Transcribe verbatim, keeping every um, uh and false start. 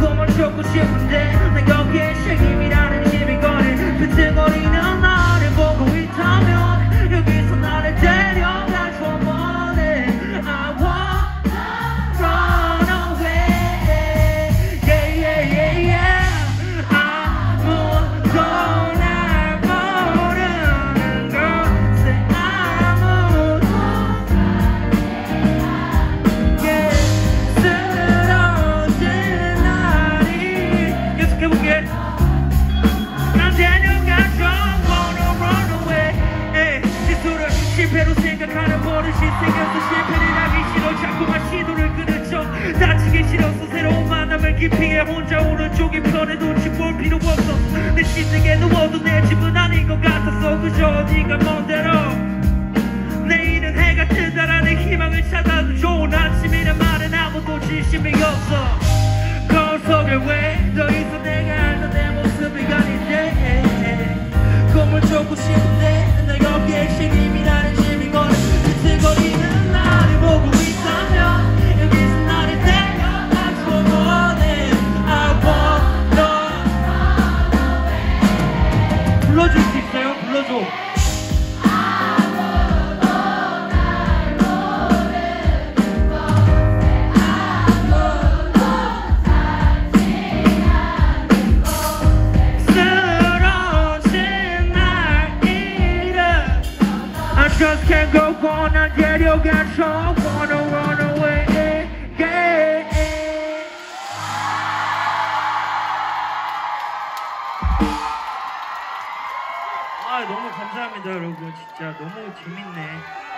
꿈을 쫓고 싶은데 난 거기에 책임이라는 힘이 거린 비틀거리는 나를 보고 있다면 여기서 나를 데려가 줘 원해 I wanna run away yeah yeah yeah yeah 아무도 날 모르는 곳에 아무도 yeah 쓰러진 날이 계속해볼게 난 데려가줘 wanna run away 에이, 스스로를 실패로 생각하는 버릇이 생겨서 실패를 하기 싫어 자꾸만 시도를 끊을 척 다치기 싫어서 새로운 만남을 기피해 혼자 오른쪽에 편에 놓지 볼 필요 없어 내 침대에 누워도 내 집은 아닌 것 같아서 그저 네가 멋대로 내일은 해가 뜨다라는 희망을 찾아도 좋은 아침이란 말은 아무도 진심이 없어 거울 속에 왜 더 이상 내가 알던 내 모습이 아닌데 꿈을 쫓고 싶은데 널 거기에 책임이라는 짐이 거는 비틀거리는 나를 보고 있다면 여기서 나를 데려가줘 원해 I wanna 불러줄 수 있어요? 불러줘 just can't go on 난 데려가줘 wanna run away yeah. 아 너무 감사합니다 여러분 진짜 너무 재밌네